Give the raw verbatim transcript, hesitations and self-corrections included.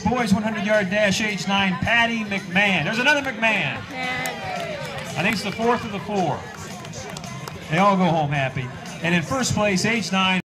boys one hundred yard dash, age nine, Patty McMahon. There's another McMahon. I think it's the fourth of the four. They all go home happy. And in first place, age nine.